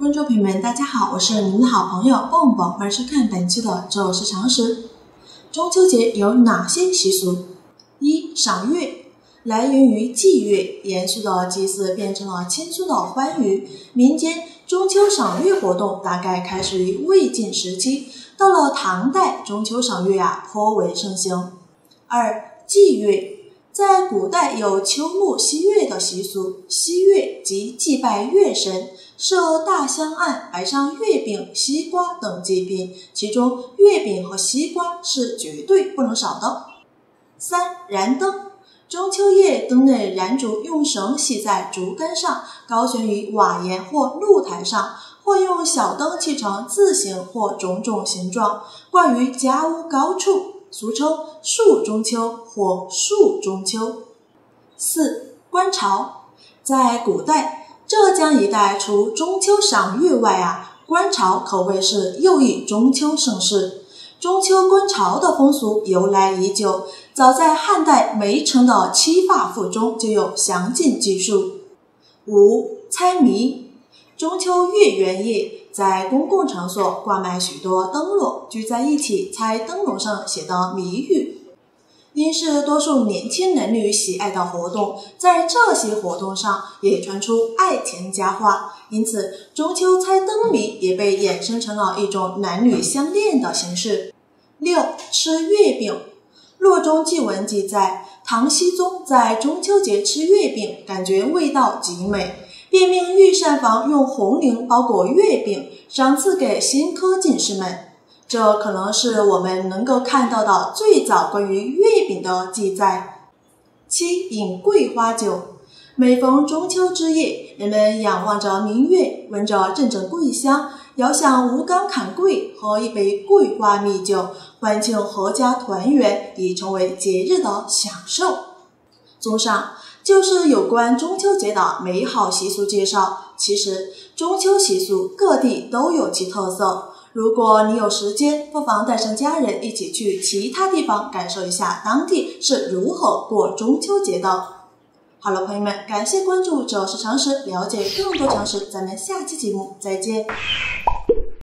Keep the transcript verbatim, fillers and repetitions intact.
观众朋友们，大家好，我是你们的好朋友蹦蹦，欢迎收看本期的周日常识。中秋节有哪些习俗？一、赏月，来源于祭月，严肃的祭祀变成了轻松的欢愉。民间中秋赏月活动大概开始于魏晋时期，到了唐代，中秋赏月啊颇为盛行。二、祭月。在古代有秋暮夕月的习俗，夕月即祭拜月神，设大香案，摆上月饼、西瓜等祭品，其中月饼和西瓜是绝对不能少的。三、燃灯，中秋夜灯内燃烛，用绳系在竹竿上，高悬于瓦檐或露台上，或用小灯砌成字形或种种形状，挂于家屋高处，俗称树中秋或树中秋。四、观潮，在古代浙江一带除中秋赏月外啊，观潮可谓是又一中秋盛事。中秋观潮的风俗由来已久，早在汉代梅城的《七发赋》中就有详尽记述。五、猜谜，中秋月圆夜，在公共场所挂卖许多灯笼，聚在一起猜灯笼上写的谜语。因是多数年轻男女喜爱的活动，在这些活动上也传出爱情佳话，因此中秋猜灯谜也被衍生成了一种男女相恋的形式。六、吃月饼，洛中纪文记载，唐僖宗在中秋节吃月饼，感觉味道极美，便命御膳房用红绫包裹月饼，赏赐给新科进士们。这可能是我们能够看到的最早关于月饼的记载。七、饮桂花酒，每逢中秋之夜，人们仰望着明月，闻着阵阵桂香，遥想吴刚砍桂，喝一杯桂花蜜酒，欢庆阖家团圆，已成为节日的享受。综上，就是有关中秋节的美好习俗介绍。其实中秋习俗各地都有其特色，如果你有时间，不妨带上家人一起去其他地方感受一下当地是如何过中秋节的。好了，朋友们，感谢关注周日常识，了解更多常识，咱们下期节目再见。